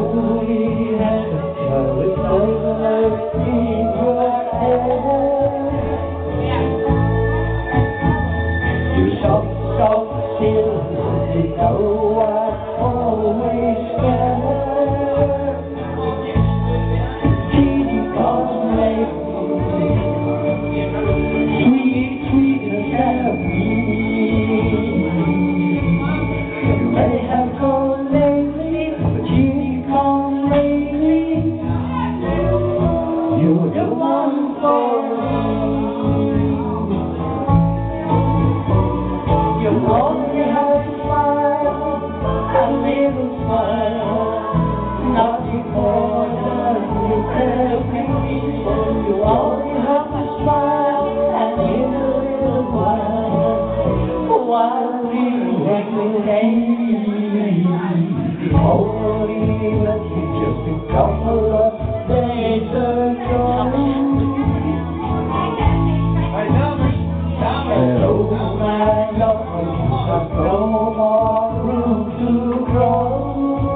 only had a child with sunlight in your hair. You soft silver, you know I always care. Kitty come lately, sweet as me. You may have gone lately, but you come lately. You're the one for me. You only have a smile, a little smile, nothing more than you tell me. You only have a smile, and in a little while we hang. Only that you just a couple of days ago. And oh my love, I've no more room to grow.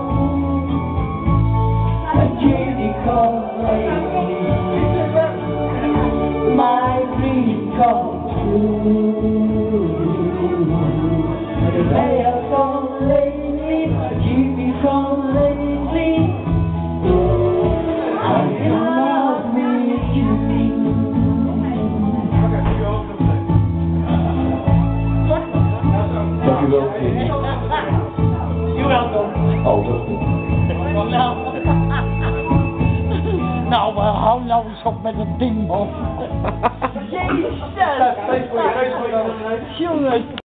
And Kitty come lately, my dream come true. You may have gone lately, but Kitty come lately. I am not with you. Thank you, Kitty. You're welcome. Oh, welcome. Nou, hou nou eens op met het ding, man. Jezus! Jongen!